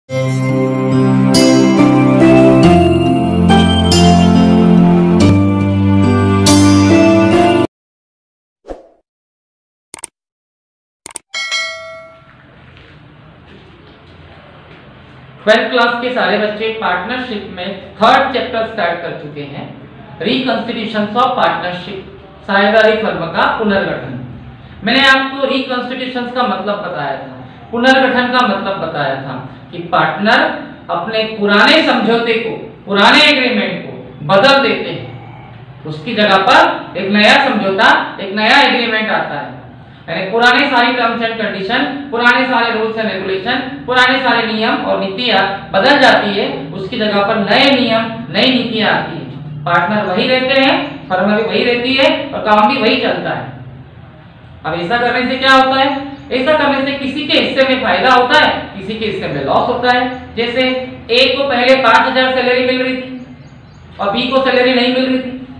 Twelfth class के सारे बच्चे पार्टनरशिप में थर्ड चैप्टर स्टार्ट कर चुके हैं, रिकॉन्स्टिट्यूशंस ऑफ पार्टनरशिप, साझेदारी फर्म का पुनर्गठन। मैंने आपको रिकॉन्स्टिट्यूशंस का मतलब बताया था, पुनर्गठन का मतलब बताया था कि पार्टनर अपने पुराने समझौते को, पुराने एग्रीमेंट को बदल देते हैं, उसकी जगह पर एक नया समझौता, एक नया एग्रीमेंट आता है। यानी पुराने सारी टर्म्स एंड कंडीशन, पुराने सारे रूल्स एंड रेगुलेशन, पुराने सारे नियम और नीतियां बदल जाती है, उसकी जगह पर नए नियम, नई नीतियां आती है। पार्टनर वही रहते हैं, फर्म भी वही रहती है और काम भी वही चलता है। अब ऐसा करने से क्या होता है? ऐसा करने से किसी के हिस्से में फायदा होता है, किसी के हिस्से में लॉस होता है। जैसे ए को पहले 5,000 सैलरी मिल रही थी और बी को सैलरी नहीं मिल रही थी।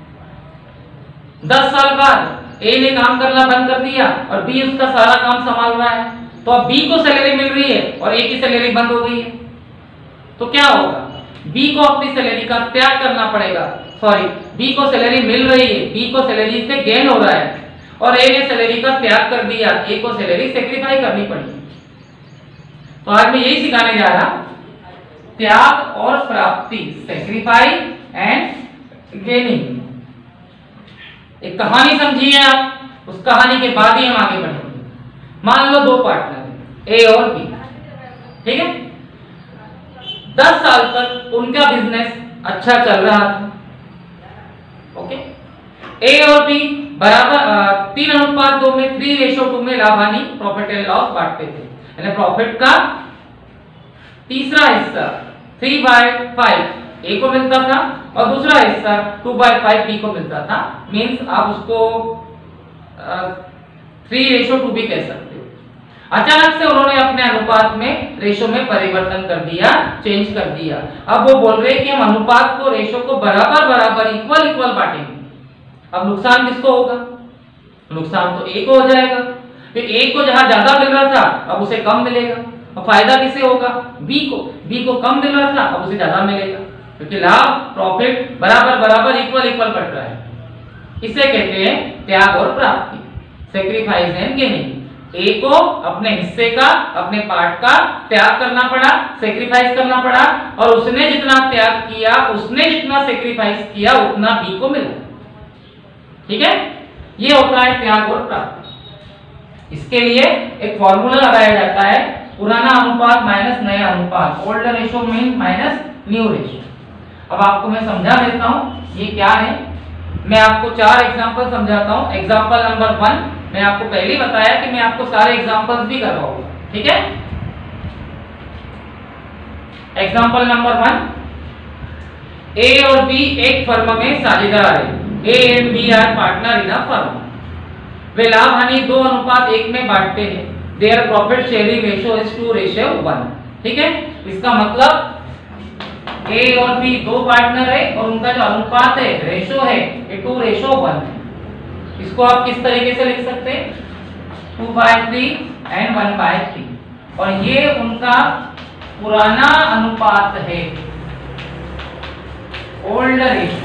10 साल बाद ए ने काम करना बंद कर दिया और बी उसका सारा काम संभाल रहा है, तो अब बी को सैलरी मिल रही है और ए की सैलरी बंद हो गई है। तो क्या होगा? बी को अपनी सैलरी का त्याग करना पड़ेगा। सॉरी, बी को सैलरी मिल रही है, बी को सैलरी से गेन हो रहा है और ए ने सैलरी का त्याग कर दिया, ए को सैलरी सेक्रीफाई करनी पड़ी। तो आज मैं यही सिखाने जा रहा, त्याग और प्राप्ति, सेक्रीफाई एंड गेनिंग। एक कहानी समझिए आप, उस कहानी के बाद ही हम आगे बढ़ेंगे। मान लो दो पार्टनर ए और बी, ठीक है। 10 साल तक उनका बिजनेस अच्छा चल रहा था, ओके। ए और बी बराबर 3:2 में 3:2 में लाभ हानि, प्रॉफिट एंड लॉस बांटते थे। यानी प्रॉफिट का तीसरा हिस्सा 3/5 ए को मिलता था और दूसरा हिस्सा 2/5 बी को मिलता था। मींस आप उसको 3:2 भी कह सकते हो। अचानक से उन्होंने अपने अनुपात में रेशो में परिवर्तन कर दिया, चेंज कर दिया। अब वो बोल रहे हैं कि हम अनुपात को, रेशो को बराबर बराबर, इक्वल इक्वल बांटेंगे। अब नुकसान किसको होगा? नुकसान तो ए को हो जाएगा, फिर ए को जहां ज्यादा मिल रहा था अब उसे कम मिलेगा। और फायदा किसे होगा? बी को। बी को कम मिल रहा था अब उसे ज्यादा मिलेगा, क्योंकि लाभ, प्रॉफिट बराबर बराबर, इक्वल इक्वल बढ़ रहा है। इसे कहते हैं त्याग और प्राप्ति, सेक्रीफाइस एंड गेनिंग। ए को अपने हिस्से का, अपने पार्ट का त्याग करना पड़ा, सेक्रीफाइस करना पड़ा, और उसने जितना त्याग किया, उसने जितना सेक्रीफाइस किया, उतना बी को मिला। ठीक है, ये होता है त्याग और प्राप्ति। इसके लिए एक फॉर्मूला लगाया जाता है, पुराना अनुपात माइनस नया अनुपात, old ratio mean minus new ratio. अब आपको मैं समझा देता हूं ये क्या है। मैं आपको 4 एग्जांपल समझाता हूं। एग्जांपल नंबर 1 मैं आपको पहले ही बताया कि मैं आपको सारे एग्जांपल्स भी करवाऊंगा, ठीक है। एग्जांपल नंबर 1, ए और बी एक फर्म में साझेदार है। A and B are partner in a firm. वे लाभ हानि 2:1 में बांटते हैं। Their profit sharing ratio is 2:1। ठीक है, इसका मतलब ए और बी दो पार्टनर है और उनका जो अनुपात है, रेशो है, ये 2:1 है। इसको आप किस तरीके से लिख सकते हैं? 2/3 एंड 1/3। और ये उनका पुराना अनुपात है, ओल्ड रेशो।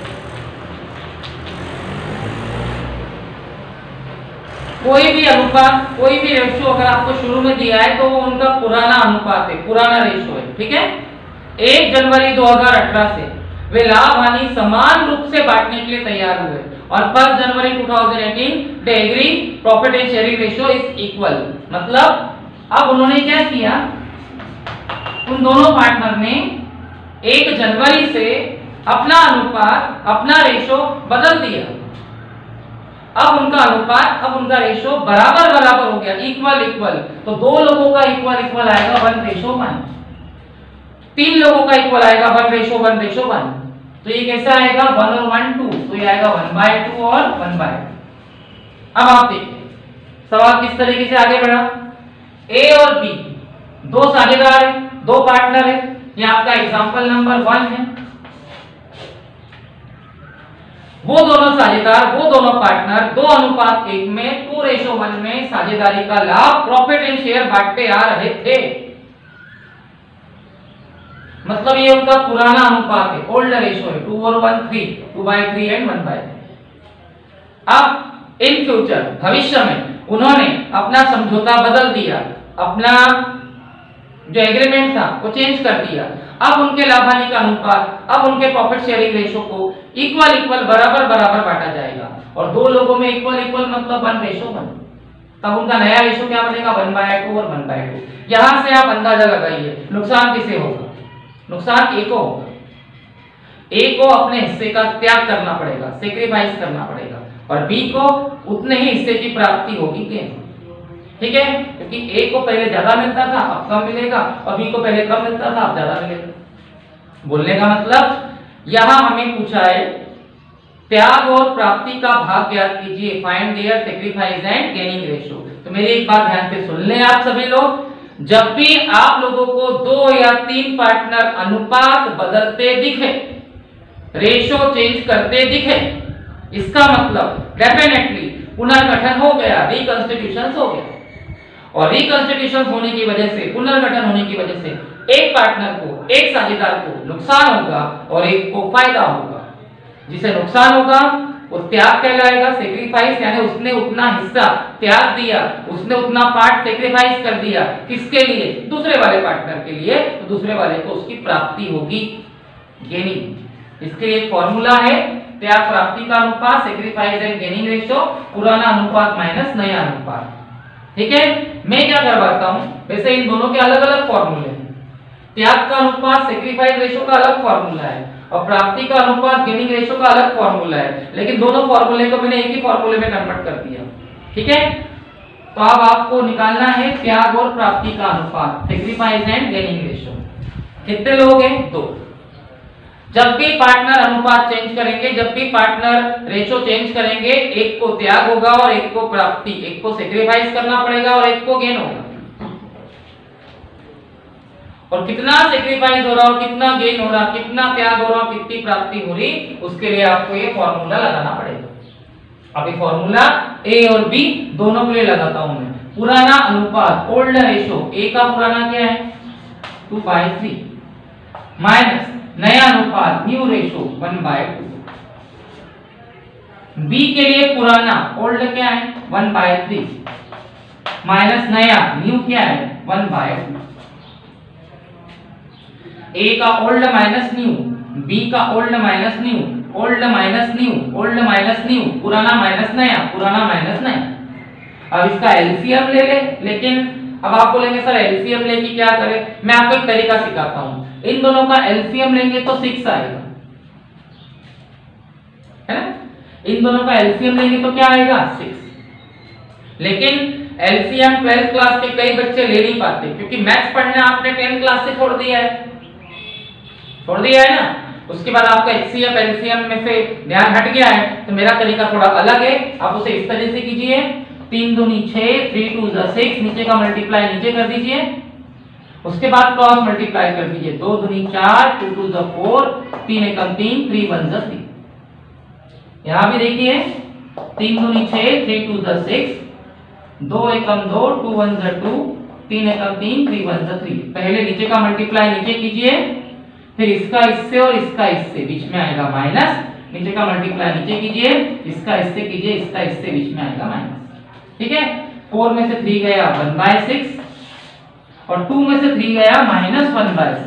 कोई भी अनुपात, कोई भी रेशो अगर आपको शुरू में दिया है तो वो उनका पुराना अनुपात है, पुराना रेशो है, ठीक है। 1 जनवरी 2018 से वे लाभ हानि समान रूप से बांटने के लिए तैयार हुए और 1 जनवरी 2018 they agree profit and sharing ratio is equal. मतलब अब उन्होंने क्या किया, उन दोनों पार्टनर ने 1 जनवरी से अपना अनुपात, अपना रेशो बदल दिया। अब उनका अनुपात, अब उनका रेशो बराबर बराबर हो गया, इक्वल इक्वल। तो दो लोगों का इक्वल इक्वल आएगा 1:1। 3 लोगों का इक्वल आएगा 1:1:1। तो ये कैसा आएगा? 1 और 1 2, तो ये आएगा 1/2 और 1/2। अब आप देखिए सवाल किस तरीके से आगे बढ़ा। ए और बी दो साझेदार है, दो पार्टनर है। ये आपका एग्जांपल नंबर 1 है। वो दोनों साझेदार, वो दोनों पार्टनर 2:1 में 2:1 में साझेदारी का लाभ, प्रॉफिट एंड शेयर बांटते आ रहे थे। मतलब ये उनका पुराना अनुपात है, ओल्ड रेशो है, 2:1:3, 2/3 एंड 1/3। अब इन फ्यूचर भविष्य में उन्होंने अपना समझौता बदल दिया, अपना जो एग्रीमेंट था वो चेंज कर दिया। अब उनके लाभानी का अनुपात, अब उनके प्रॉफिट शेयरिंग रेशो को इक्वल बराबर बांटा जाएगा, और दो लोगों में इक्वल मतलब 1:1। तब उनका नया रेशो क्या बनेगा, 1/2 और 1/2। यहां से आप अंदाजा लगाइए नुकसान किसे होगा, नुकसान ए को होगा। ए को अपने हिस्से का त्याग करना पड़ेगा, सेक्रीफाइस करना पड़ेगा, और बी को उतने ही हिस्से की प्राप्ति होगी के, ठीक है, क्योंकि ए को पहले ज्यादा मिलता था अब कम मिलेगा, और बी को पहले कम मिलता था अब ज्यादा मिलेगा। बोलने का मतलब यहां हमें पूछा है त्याग और प्राप्ति का भाग ज्ञात कीजिए, find their sacrifice and gaining ratio. तो मेरी एक बात ध्यान से सुन लें आप सभी लोग, जब भी आप लोगों को 2 या 3 पार्टनर अनुपात बदलते दिखे, रेशो चेंज करते दिखे, इसका मतलब डेफिनेटली पुनर्गठन हो गया, रिकंस्टिट्यूशन हो गया, और रिकंस्टिट्यूशन होने की वजह से, पुनर्गठन होने की वजह से एक पार्टनर को, एक साझेदार को नुकसान होगा और एक को फायदा होगा। जिसे नुकसान होगा वो त्याग कहलाएगा, सेक्रीफाइस, यानी उसने उतना हिस्सा त्याग दिया, उसने उतना पार्ट सेक्रीफाइस कर दिया, किसके लिए, दूसरे वाले पार्टनर के लिए, तो दूसरे वाले को उसकी प्राप्ति होगी, गेनिंग। इसके लिए एक फॉर्मूला है, त्याग प्राप्ति का अनुपात, सेक्रीफाइस एंड गेनिंग रेशो, पुराना अनुपात माइनस नया अनुपात। ठीक है, मैं क्या करवाता हूं, वैसे इन दोनों के अलग अलग फॉर्मूले हैं। त्याग का अनुपात सेक्रीफाइस रेशो का अलग फॉर्मूला है, और प्राप्ति का अनुपात गेनिंग रेशो का अलग फॉर्मूला है, लेकिन दोनों फॉर्मूले को मैंने एक ही फॉर्मूले में कन्वर्ट कर दिया। ठीक है, तो अब आपको निकालना है त्याग और प्राप्ति का अनुपात, सेक्रीफाइस एंड गेनिंग रेशो। कितने लोग हैं, 2। जब भी पार्टनर अनुपात चेंज करेंगे, जब भी पार्टनर रेशो चेंज करेंगे, एक को त्याग होगा और एक को प्राप्ति, एक को सेक्रीफाइस करना पड़ेगा और एक को गेन होगा। और कितना सेक्रीफाइस हो रहा हो, कितना गेन हो रहा, कितना त्याग हो रहा, कितनी प्राप्ति हो रही, उसके लिए आपको ये फॉर्मूला लगाना पड़ेगा। अब ये फॉर्मूला ए और बी दोनों के लिए लगाता हूं मैं। पुराना अनुपात, ओल्ड रेशो, ए का पुराना क्या है, 2/3, माइनस नया अनुपात, न्यू रेशो, 1/2। बी के लिए पुराना, ओल्ड क्या है, 1/3, माइनस नया, न्यू क्या है, 1/2। ए का ओल्ड माइनस न्यू, बी का old minus new, old minus new, old minus new, पुराना माइनस नया, पुराना माइनस नया। अब इसका एलसीएम ले ले, लेकिन अब आप बोलेंगे सर एलसीएम लेके क्या करें, मैं आपको एक तरीका सिखाता हूं। इन दोनों का एलसीएम लेंगे तो 6 आएगा, है ना, इन दोनों का एलसीएम लेंगे तो क्या आएगा, 6। लेकिन एलसीएम 12th क्लास के कई बच्चे ले नहीं पाते, क्योंकि मैथ्स पढ़ना आपने 10th क्लास से छोड़ दिया है ना। उसके बाद आपका एचसीएफ एलसीएम में से ध्यान हट गया है, तो मेरा तरीका थोड़ा अलग है। आप उसे इस तरह से कीजिए, 3 दूनी 6, 3 2 6, नीचे का मल्टीप्लाई नीचे कर दीजिए, उसके बाद क्रॉस मल्टीप्लाई कर दीजिए, 2 दूनी 4, 2 2 4, 3 एकम 3, 3 1 3। यहां भी देखिए 3 दूनी 6, 3 2 6, 2 एकम 2, 2 1 2, 3 एकम 3, 3 1 3। पहले नीचे का मल्टीप्लाई नीचे कीजिए, फिर इसका इससे और इसका इससे, बीच में आएगा माइनस, नीचे का मल्टीप्लाई नीचे कीजिए, इसका इससे कीजिए, इसका इससे, बीच में आएगा माइनस। ठीक है, 4 में से 3 गया 1/6, और 2 में से 3 गया -1/6।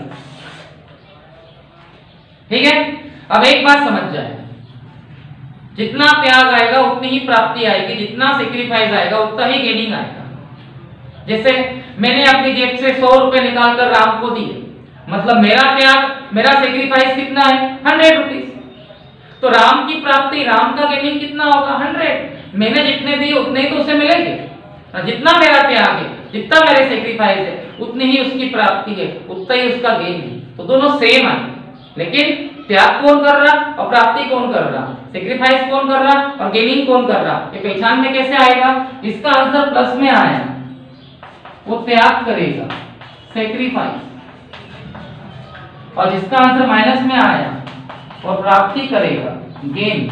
ठीक है, अब एक बात समझ जाए, जितना त्याग आएगा उतनी ही प्राप्ति आएगी, जितना सेक्रीफाइस आएगा उतना ही गेनिंग आएगा। जैसे मैंने अपनी जेब से 100 रुपए निकाल कर राम को दिए, मतलब मेरा त्याग, मेरा सेक्रीफाइस कितना है, 100 रुपीज। तो राम की प्राप्ति, राम का गेनिंग कितना होगा, 100। मैंने जितने दिए उतने ही तो उसे मिलेंगे, जितना मेरा त्याग है, जितना मेरे सेक्रीफाइस है, उतनी ही उसकी प्राप्ति है, उतना ही उसका गेन है। तो दोनों सेम है, लेकिन त्याग कौन कर रहा और प्राप्ति कौन कर रहा, सेक्रीफाइस कौन कर रहा और गेनिंग कौन कर रहा, ये पहचान में कैसे आएगा। इसका आंसर प्लस में आया, वो त्याग करेगा, सेक्रीफाइस, और जिसका आंसर माइनस में आया और प्राप्ति करेगा, गेन।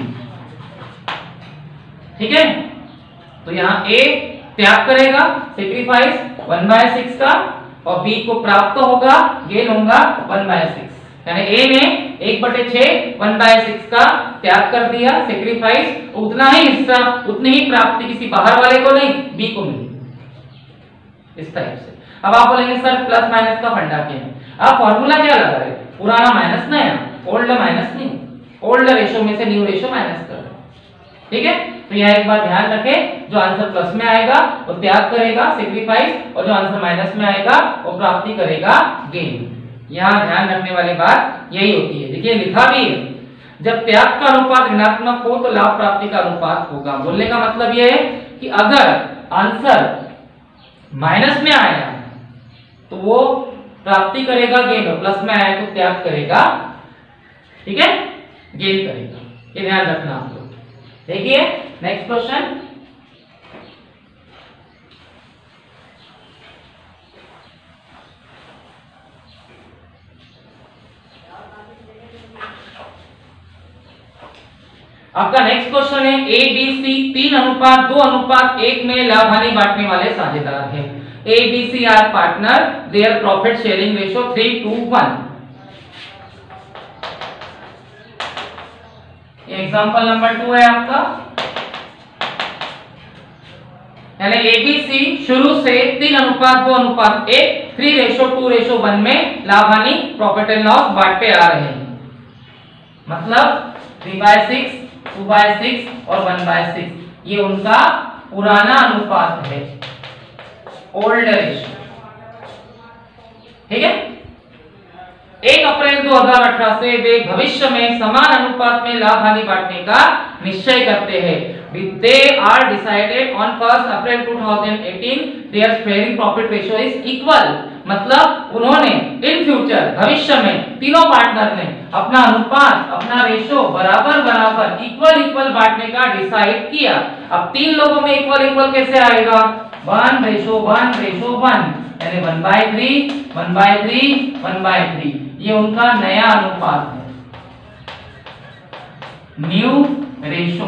ठीक है, तो यहां ए त्याग करेगा, सेक्रीफाइस 1/6 का, और बी को प्राप्त होगा, गेन होगा 1/6। यानी ए ने 1/6 1/6 का त्याग कर दिया, सेक्रीफाइस, उतना ही हिस्सा, उतनी ही प्राप्ति किसी बाहर वाले को नहीं, बी को मिली। इस टाइप से। अब आप बोलेंगे सर प्लस माइनस का फंडा क्या है? आप फॉर्मूला क्या लगा रहे? पुराना माइनस नया, old minus new, old ratio में से न्यू रेशो माइनस कर। ठीक है, तो यह एक बात ध्यान रखें, जो आंसर प्लस में आएगा वो त्याग करेगा, सेक्रीफाइस, और जो आंसर माइनस में आएगा वो प्राप्ति करेगा, गेन। यहाँ ध्यान रखने वाली बात यही होती है। देखिए लिखा भी है, जब त्याग का अनुपात ऋणात्मक हो तो लाभ प्राप्ति का अनुपात होगा। बोलने का मतलब यह है कि अगर आंसर माइनस में आया तो वो प्राप्ति करेगा गेन, और प्लस में आया तो त्याग करेगा, ठीक है, गेन करेगा। ये ध्यान रखना आप लोग। देखिए नेक्स्ट क्वेश्चन, आपका नेक्स्ट क्वेश्चन है ए बी सी 3:2:1 में लाभ हानि बांटने वाले साझेदार हैं। A B C are partner, their profit sharing ratio 3:1। Example number 2 है आपका, यानी एबीसी शुरू से 3:2:1 3:2:1 में लाभ हानि प्रॉफिट एंड लॉस बांटते आ रहे हैं। मतलब 3/6, 2/6 और 1/6 ये उनका पुराना अनुपात है, ओल्ड रेशियो। ठीक है, 1 अप्रैल 2018 से वे भविष्य में समान अनुपात में लाभ हानि बांटने का निश्चय करते हैं। They are decided on 1 April 2018 their sharing profit ratio is equal। मतलब उन्होंने इन फ्यूचर भविष्य में तीनों पार्टनर ने अपना अनुपात, अपना रेशो बराबर बराबर इक्वल बांटने का डिसाइड किया। अब तीन लोगों में इक्वल कैसे आएगा? 1:1:1 यानी 1/3 1/3 1/3 ये उनका नया अनुपात है, न्यू रेशो।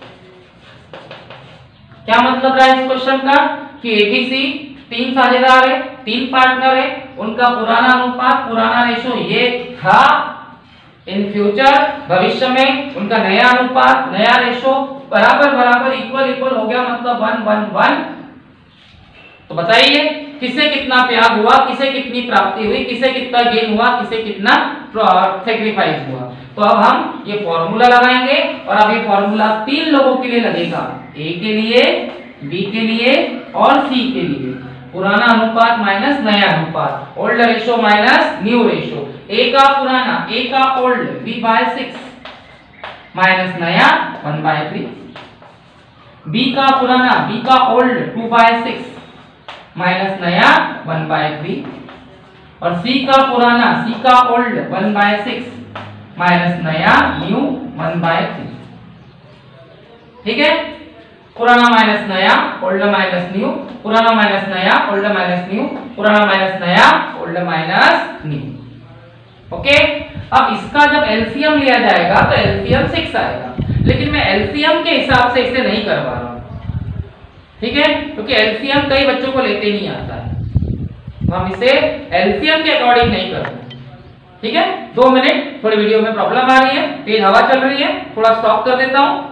क्या मतलब रहा इस क्वेश्चन का कि एबीसी 3 साझेदार है, 3 पार्टनर है, उनका पुराना अनुपात, पुराना रेशो ये था। इन फ्यूचर भविष्य में उनका नया अनुपात, नया रेशो बराबर इक्वल हो गया, मतलब 1:1:1। तो बताइए किसे कितना त्याग हुआ, किसे कितनी प्राप्ति हुई, किसे कितना गेन हुआ, किसे कितना सैक्रिफाइस हुआ। तो अब हम ये फॉर्मूला लगाएंगे, और अब ये फॉर्मूला 3 लोगों के लिए लगेगा, ए के लिए, बी के लिए और सी के लिए। पुराना अनुपात माइनस नया अनुपात, old ratio minus new ratio. A का पुराना, ए का ओल्ड 3/6 माइनस नया 1/3। बी का पुराना, बी का ओल्ड 2/6 माइनस नया 1/3। और सी का पुराना, सी का ओल्ड 1/6 माइनस नया न्यू 1/3। ठीक है, पुराना माइनस नया, ओल्ड माइनस न्यू, पुराना माइनस नया, ओल्ड माइनस न्यू, पुराना माइनस नया, ओल्ड माइनस न्यू। ओके, अब इसका जब एलसीएम लिया जाएगा तो एलसीएम 6 आएगा, लेकिन मैं एलसीएम के हिसाब से इसे नहीं करवा रहा हूं। ठीक है, क्योंकि एलसीएम कई बच्चों को लेते नहीं आता है, तो हम इसे एलसीएम के अकॉर्डिंग नहीं करते। ठीक है, 2 मिनट, थोड़ी वीडियो में प्रॉब्लम आ रही है, तेज हवा चल रही है, थोड़ा स्टॉप कर देता हूं।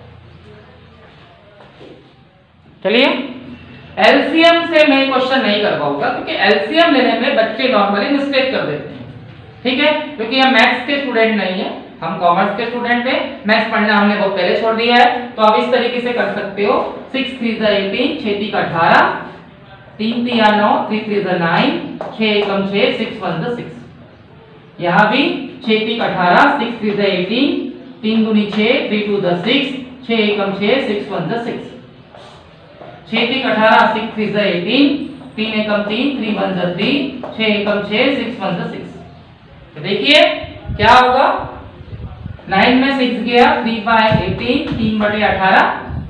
चलिए, एलसीएम से मैं क्वेश्चन नहीं कर पाऊंगा, क्योंकि एलसीएम लेने में बच्चे नॉर्मली मिस्टेक कर देते हैं। ठीक है, क्योंकि हम मैथ्स के स्टूडेंट नहीं है, हम कॉमर्स के स्टूडेंट हैं, मैथ्स पढ़ना हमने बहुत पहले छोड़ दिया है। तो आप इस तरीके से कर सकते हो, 6 3 18, 6 3 18, 3 3 9, 3 3 9, 6 1 6, 6 1 6। यहाँ भी 6 3 18, 6 3 18, 3 2 6, 3 2 6, 6 1 6, 6 1 6। 6 3 18, 6 3 18, 3 1 3, 3 1 3, 6 1 6, 6 1 6। तो देखिए क्या होगा, 9 में 6 गया 3/18, 3/18।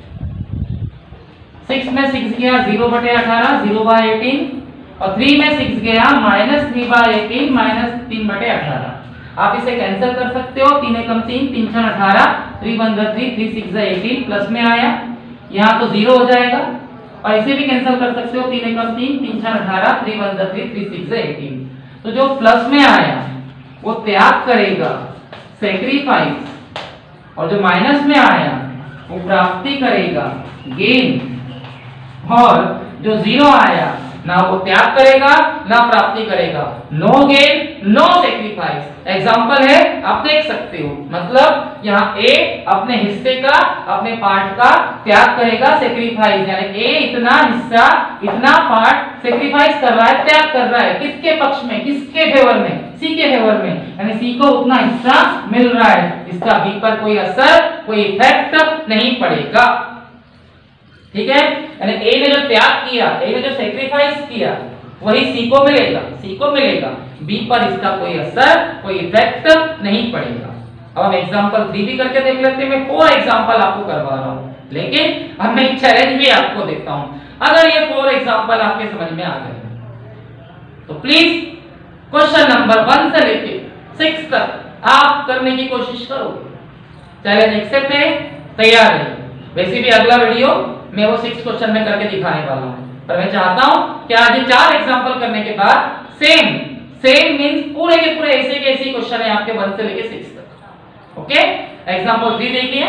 6 में 6 गया 0/18, 0/18। और 3 में 6 गया -3/18, -3/18। आप इसे कैंसिल कर सकते हो, 3 1 3, 3 6 18, 3 1 3, 3 6 18, प्लस में आया, यहाँ तो 0 हो जाएगा, और इसे भी कैंसिल कर सकते हो, 3 × 3 3 × 18, 3 × 1 3 3 × 6 18। तो जो प्लस में आया वो त्याग करेगा, सेक्रीफाइस, और जो माइनस में आया वो प्राप्ति करेगा, गेन। और जो जीरो आया ना वो त्याग करेगा ना प्राप्ति करेगा, no gain no sacrifice. Example है, आप देख सकते हो, मतलब यहाँ ए अपने हिस्से का, अपने पार्ट का त्याग करेगा, सेक्रीफाइस, यानी ए इतना हिस्सा, इतना पार्ट सेक्रीफाइस कर रहा है, त्याग कर रहा है, किसके पक्ष में, किसके फेवर में, सी के फेवर में, यानी सी को उतना हिस्सा मिल रहा है, इसका बी पर कोई असर, कोई इफेक्ट नहीं पड़ेगा। ठीक है, यानी ए ने जो त्याग किया, ए ने जो सेक्रीफाइस किया, वही सी को मिलेगा, सी को मिलेगा, बी पर इसका कोई असर, कोई इफेक्ट नहीं पड़ेगा। अब हम एग्जांपल 3 भी करके देख लेते हैं। मैं 4 एग्जांपल आपको करवा रहा हूं, लेकिन अब मैं एक चैलेंज भी आपको देता हूं। अगर ये 4 एग्जांपल आपके समझ में आ गए तो प्लीज क्वेश्चन नंबर 1 से लेके 6 तक आप करने की कोशिश करो। चैलेंज एक्सेप्ट है, तैयार है। वैसे भी अगला वीडियो मैं वो 6 क्वेश्चन में करके दिखाने वाला हूं, पर मैं चाहता हूं कि आज ये 4 एग्जांपल करने के बाद सेम मींस पूरे के पूरे ऐसे के ऐसे क्वेश्चन है आपके 1 से लेके 6 तक। ओके, एग्जांपल 3 देखिए।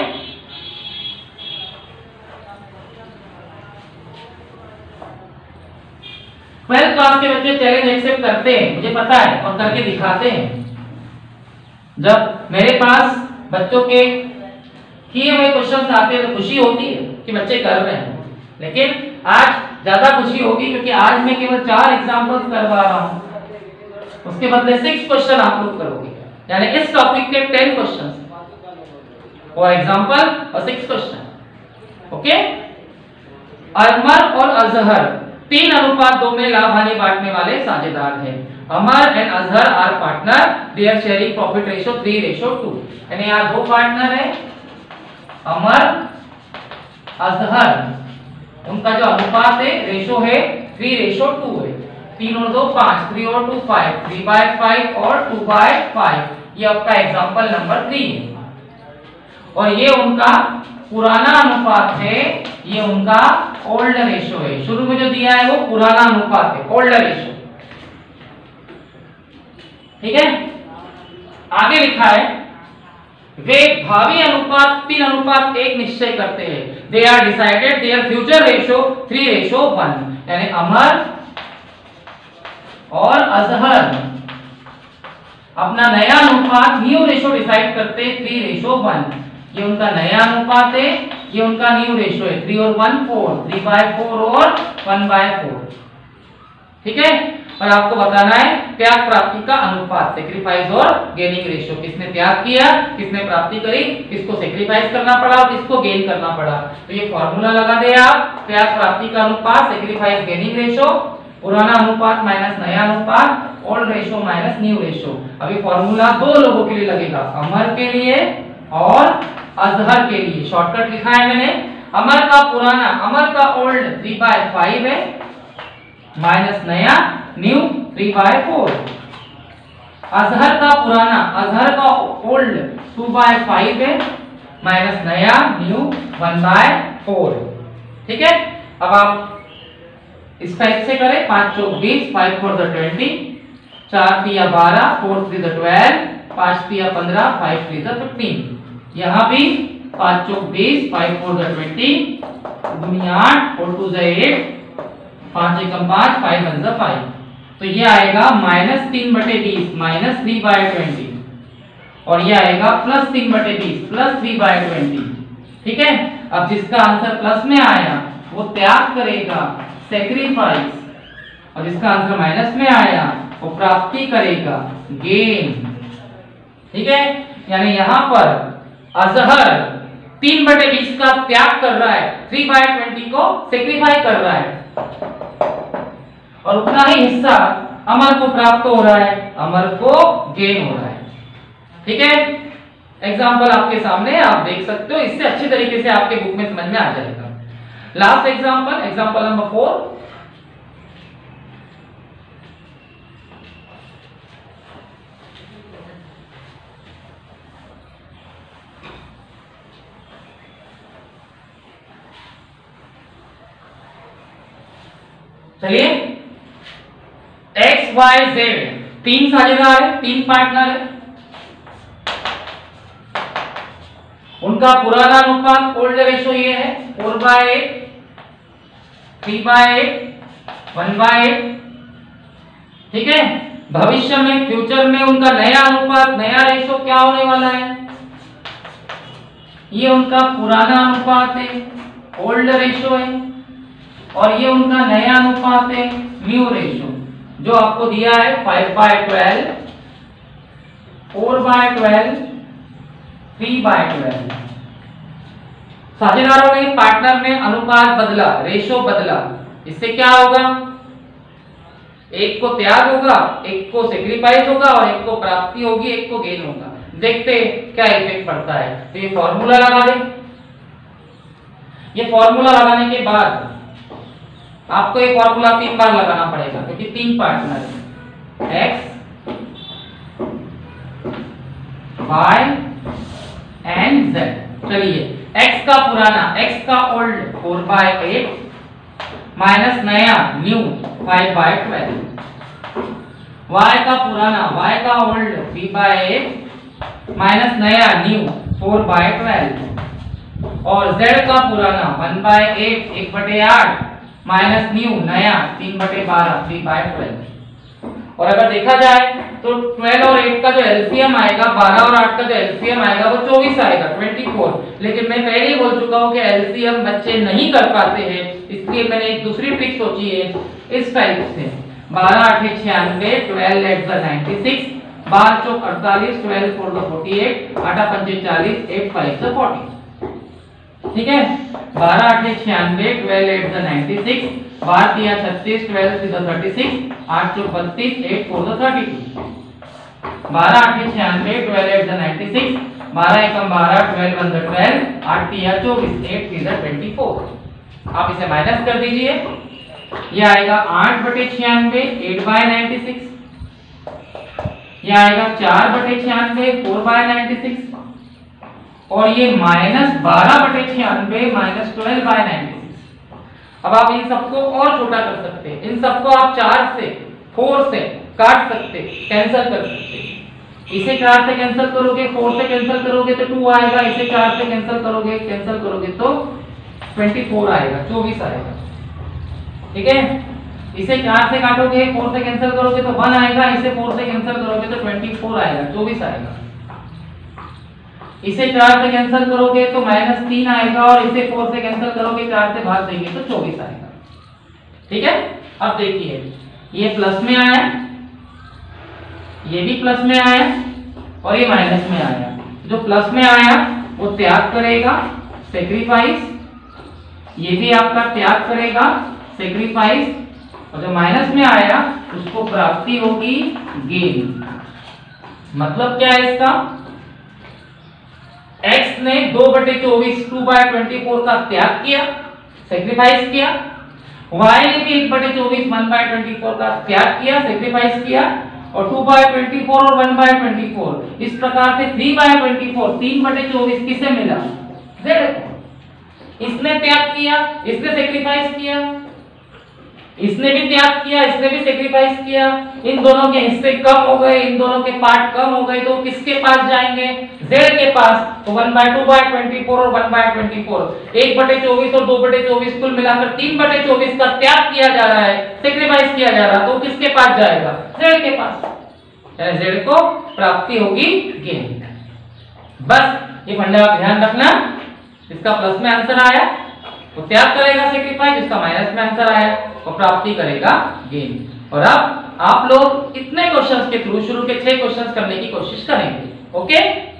ट्वेल्थ क्लास के बच्चे चैलेंज एक्सेप्ट करते हैं, मुझे पता है, और करके दिखाते हैं। जब मेरे पास बच्चों के किए हुए क्वेश्चन आते हैं तो खुशी होती है कि बच्चे कर रहे हैं, लेकिन आज ज्यादा खुशी होगी क्योंकि आज मैं केवल 4 एग्जांपल्स करवा रहा हूं, उसके बदले 6 क्वेश्चन आप लोग करोगे, यानी इस टॉपिक के 10 क्वेश्चन और एग्जांपल और 6 क्वेश्चन। ओके, अमर और अजहर 3:2 में लाभ हानि बांटने वाले साझेदार हैं। Amar and Azhar are partner, they are sharing profit ratio 3:2, यानी यहाँ 2 पार्टनर है, अमर अजहर, उनका जो अनुपात है, रेशो है 3:2 है। 3 और 2 5, 3 और 2 5, 3/5 और 2/5। ये आपका एग्जांपल नंबर 3 है। और ये उनका पुराना अनुपात है, ये उनका ओल्ड रेशो है। शुरू में जो दिया है वो पुराना अनुपात है, ओल्ड रेशो। ठीक है, आगे लिखा है वे भावी अनुपात 3:1 निश्चय करते हैं। They are decided their future ratio 3:1, यानी अमर और अजहर अपना नया अनुपात न्यू रेशो डिसाइड करते हैं 3:1। ये उनका नया अनुपात है, ये उनका न्यू रेशो है, 3 और 1 4, 3/4 और 1/4। ठीक है, और आपको बताना है त्याग प्राप्ति का अनुपात, सेक्रीफाइस और गेनिंग रेशियो, किसने त्याग किया, किसने प्राप्ति करी, किसको सेक्रीफाइस करना पड़ा और किसको गेन करना पड़ा। तो ये फॉर्मूला लगा दे आप, त्याग प्राप्ति का अनुपात, सेक्रीफाइस गेनिंग रेशियो, पुराना अनुपात माइनस नया अनुपात, old ratio minus new ratio. अभी फॉर्मूला 2 लोगों के लिए लगेगा, अमर के लिए और अजहर के लिए। शॉर्टकट लिखा है मैंने, अमर का पुराना, अमर का ओल्ड 3/5 है, माइनस नया न्यू 3/4। अजहर का पुराना, अजहर का ओल्ड 2/5 है, माइनस नया न्यू 1/4। ठीक है, अब आप इस टाइप से करें, 5 चौक 20, 5 4 20, 4 3 12, 4 3 12, 5 3 15, 5 3 15। यहाँ भी 5 चौक 20, 5 4 20, दुनिया 8, 4 2 8, 5 एकम 5, 5 1 5। तो ये आएगा -3/20 माइनस 3/20, और ये आएगा +3/20 प्लस 3/20। ठीक है, अब जिसका आंसर प्लस में आया वो त्याग करेगा, सेक्रीफाइस, और जिसका आंसर माइनस में आया वो प्राप्ति करेगा, गेन। ठीक है, यानी यहाँ पर अजहर 3/20 का त्याग कर रहा है, 3/20 को सेक्रीफाई कर रहा है, और उतना ही हिस्सा अमर को प्राप्त हो रहा है, अमर को गेन हो रहा है। ठीक है, एग्जाम्पल आपके सामने है, आप देख सकते हो, इससे अच्छी तरीके से आपके बुक में समझ में आ जाएगा। Last example, example number 4। चलिए एक्स वाई जेड तीन साझेदार है, तीन पार्टनर है, उनका पुराना अनुपात ओल्ड रेशो ये है 4/8, 3/8, 1/8। ठीक है, भविष्य में फ्यूचर में उनका नया अनुपात नया रेशो क्या होने वाला है, ये उनका पुराना अनुपात है ओल्ड रेशो है, और ये उनका नया अनुपात है न्यू रेशो, जो आपको दिया है 5/12, 4/12, 3/12। साझेदारों ने पार्टनर में अनुपात बदला, रेशो बदला, इससे क्या होगा, एक को त्याग होगा, एक को सेक्रीफाइस होगा, और एक को प्राप्ति होगी, एक को गेन होगा। देखते हैं क्या इफेक्ट पड़ता है। तो ये फॉर्मूला लगा दें। ये फॉर्मूला लगाने के बाद आपको ये फॉर्मूला 3 बार लगाना पड़ेगा, क्योंकि 3 पार्टनर है, एक्स वाई एंड जेड। चलिए x का पुराना, x का ओल्ड 4/8 माइनस नया न्यू 5/12, y का पुराना, y का ओल्ड 3/8 माइनस नया न्यू 4/12, और z का पुराना 1/8 1/8 माइनस न्यू नया 3/12 3/12। और अगर देखा जाए तो 12 और 8 का जो एलसीएम आएगा, 12 और 8 का जो एलसीएम आएगा वो 24 आएगा, 24। लेकिन मैं पहले ही बोल चुका हूं कि एलसीएम बच्चे नहीं कर पाते हैं, इसलिए मैंने एक दूसरी ट्रिक सोची है इस टाइप से। 12 8 96, 12 8 96, 12 चौक 48, 12 4 48, 8 5 40, 8 5 40। ठीक है, 12 8 96, 12 8 96, 12 3 36, 12 3 36, 8 चौक 32, 8 4 32। 12 8 96, 12 8 96, 12 1 12, 12 1 12, 8 3 24, 8 3 24। आप इसे माइनस कर दीजिए, ये आएगा 8/96 8/96, ये आएगा 4/96 4/96, और ये माइनस 12/96 माइनस 12/96। अब आप इन सबको और छोटा कर सकते हैं, इन सबको आप 4 से 4 से काट सकते, कैंसिल कर सकते। इसे 4 से कैंसिल करोगे, 4 से कैंसिल करोगे तो 2 आएगा, इसे 4 से कैंसिल करोगे तो 24 आएगा, 24 आएगा। ठीक है, इसे 4 से काटोगे, 4 से कैंसिल करोगे तो 1 आएगा, इसे 4 से कैंसिल करोगे तो 24 आएगा, 24 आएगा। इसे 4 से कैंसिल करोगे तो -3 आएगा, और इसे 4 से कैंसिल करोगे, 4 से भाग देंगे तो 24 आएगा। ठीक है, अब देखिए ये प्लस में आया, ये भी प्लस में आया, और ये माइनस में आया। जो प्लस में आया वो त्याग करेगा, सेक्रीफाइस, ये भी आपका त्याग करेगा, सेक्रीफाइस, और जो माइनस में आया उसको प्राप्ति होगी, गेन। मतलब क्या है इसका, x ने 2/24 2/24 का त्याग किया, सेक्रीफाइस किया, y ने भी 1/24 1/24 का त्याग किया, सेक्रीफाइस किया, और 2/24 और 1/24। इस प्रकार से 3/24 3/24 किसे मिला, z को। इसने त्याग किया, इसने सेक्रीफाइस किया, इसने भी त्याग किया, इसने भी सेक्रीफाइस किया, इन दोनों के हिस्से कम हो गए, इन दोनों के पार्ट कम हो गए, तो किसके पास जाएंगे, z के पास। तो 1/2/24 और 1/24, 1/24 और 2/24 कुल मिलाकर 3/24 का त्याग किया जा रहा है, सेक्रीफाइस किया जा रहा है, तो किसके पास जाएगा, z के पास। z को प्राप्ति होगी, गेन। बस ये फंडा आप ध्यान रखना, इसका प्लस में आंसर आया वो त्याग करेगा, सेक्रीफाइस, जिसका माइनस में आंसर आया वो प्राप्ति करेगा, गेन। और अब आप लोग इतने क्वेश्चंस के थ्रू शुरू के 6 क्वेश्चंस करने की कोशिश करेंगे। ओके।